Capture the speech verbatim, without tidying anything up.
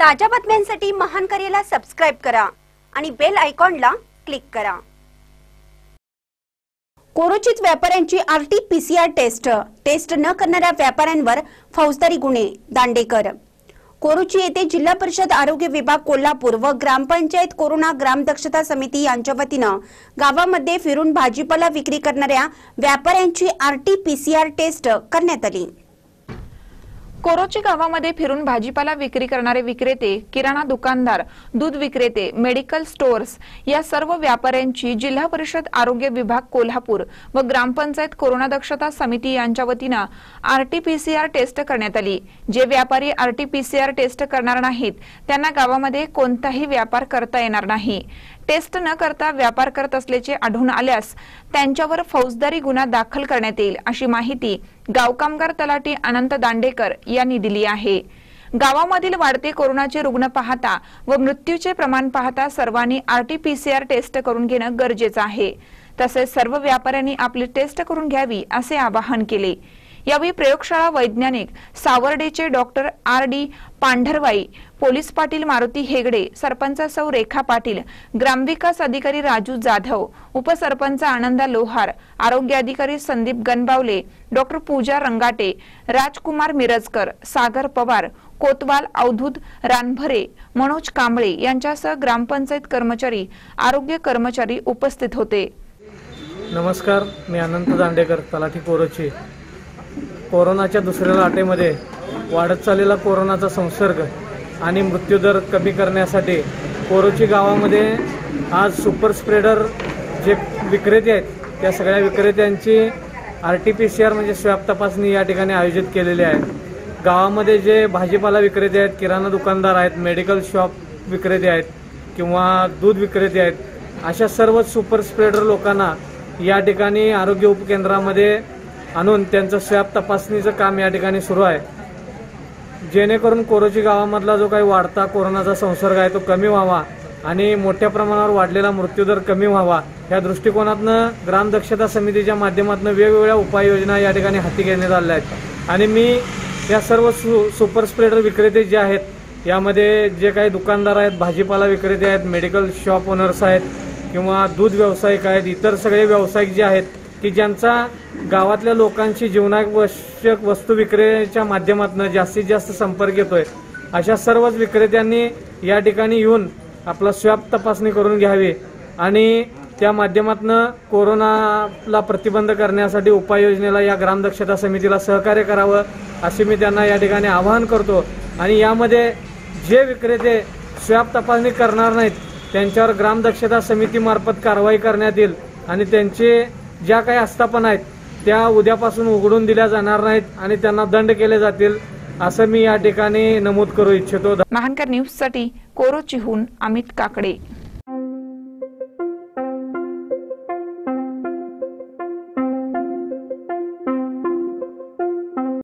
ताज्या बातम्यांसाठी महान करेला सबस्क्राइब करा आणि बेल आयकॉनला क्लिक करा। कोरोचीत व्यापाऱ्यांची आरटीपीसीआर टेस्ट टेस्ट न करणाऱ्या व्यापाऱ्यांवर फौजदारी गुन्हे दांडेकर। कोरोची येथे जिल्हा परिषद आरोग्य विभाग कोल्हापूर व ग्रामपंचायत कोरोना ग्राम दक्षता समिती यांच्या वतीने गावामध्ये फिरून भाजीपाला विक्री करणाऱ्या व्यापाऱ्यांची आरटीपीसीआर टेस्ट करण्यात आली। कोरोची गावामध्ये फिरून भाजीपाला विक्री करणारे विक्रेते, किराणा दुकानदार, दूध विक्रेते, मेडिकल स्टोअर्स या सर्व व्यापाऱ्यांची जिल्हा परिषद आरोग्य विभाग कोल्हापूर व ग्रामपंचायत कोरोना दक्षता समिती यांच्या वतीने आरटीपीसीआर टेस्ट करण्यात आली। जे व्यापारी आरटीपीसीआर टेस्ट करणार नाहीत त्यांना गावामध्ये कोणताही व्यापार करता येणार नाही। टेस्ट न करता व्यापार करत असल्याचे आढळून आल्यास त्यांच्यावर फौजदारी गुन्हा दाखल करण्यात येईल अशी माहिती गाव कामगार तलाठी अनंत दांडेकर यांनी दिली आहे। गावामधील वाढते कोरोनाचे रुग्ण पाहता व मृत्यूचे प्रमाण पाहता सर्वांनी आरटीपीसीआर टेस्ट करून घेणे गरजेचे आहे। तसेच सर्व व्यापाऱ्यांनी आपली टेस्ट करून घ्यावी असे आवाहन केले। यावेळी प्रयोगशाळा वैज्ञानिक सावर्डेचे doctor R D Pandharwai, police Patil Maruti Hegde, sarpanch सौ रेखा पाटील, ग्रामविकास अधिकारी राजू जाधव, उपसरपंच आनंदा लोहार, आरोग्य अधिकारी संदीप गणबावले, डॉक्टर पूजा रंगाटे, राजकुमार मिरजकर, सागर पवार, कोतवाल अवधूत रानभरे, मनोज कांबळे यांच्यासह ग्रामपंचायत कर्मचारी, आरोग्य कर्मचारी उपस्थित होते। नमस्कार, मी अनंत दांडेकर, तलाठी कोरोची। कोरोनाच्या दुसऱ्या लाटेमध्ये वाढत चाललेला कोरोनाचा संसर्ग आणि मृत्यूदर कमी करण्यासाठी कोरोची गावामध्ये आज सुपर स्प्रेडर जे विक्रेते आहेत त्या सगळ्या विक्रेत्यांची आरटीपीसीआर म्हणजे स्वॅब तपासणी या ठिकाणी आयोजित केलेली आहे। गावामध्ये जे भाजीपाला विक्रेते आहेत, किराणा दुकानदार आहेत, मेडिकल शॉप विक्रेते आहेत किंवा दूध विक्रेते आहेत, अशा सर्व सुपर स्प्रेडर लोकांना या ठिकाणी आरोग्य उपकेंद्रामध्ये आणून त्यांचं स्वॅब तपासणीचं काम या ठिकाणी सुरू आहे, जेणेकरून कोरोची गावामधला जो काही वाढता कोरोनाचा संसर्ग आहे तो कमी व्हावा आणि मोठ्या प्रमाणावर वाढलेला मृत्यूदर कमी व्हावा या दृष्टिकोनातनं ग्राम दक्षता समितीच्या माध्यमातून वेगवेगळ्या उपाययोजना या ठिकाणी हाती घेण्यात आल्या आहेत। आणि मी या सर्व सु सुपर स्प्रेडर विक्रेते जे आहेत यामध्ये जे काही दुकानदार आहेत, भाजीपाला विक्रेते आहेत, मेडिकल शॉप ओनर्स आहेत किंवा दूध व्यावसायिक आहेत, इतर सगळे व्यावसायिक जे आहेत की ज्यांचा गावातल्या लोकांशी जीवनावश्यक वस्तू विक्रीच्या माध्यमातून जास्तीत जास्त संपर्क येतोय, अशा सर्वच विक्रेत्यांनी या ठिकाणी येऊन आपला स्वॅब तपासणी करून घ्यावी आणि त्या माध्यमातून कोरोनाला प्रतिबंध करण्यासाठी उपाययोजनेला या ग्रामदक्षता समितीला सहकार्य करावं असे मी त्यांना या ठिकाणी आवाहन करतो। आणि यामध्ये जे विक्रेते स्वॅब तपासणी करणार नाहीत त्यांच्यावर ग्रामदक्षता समितीमार्फत कारवाई करण्यात येईल आणि त्यांचे ज्या काही आस्थापना आहेत त्या उद्यापासून उघडून दिल्या जाणार नाहीत आणि त्यांना दंड केले जातील असं मी या ठिकाणी नमूद करू इच्छितो। महानकर न्यूज साठी कोरोचीहून अमित काकडे।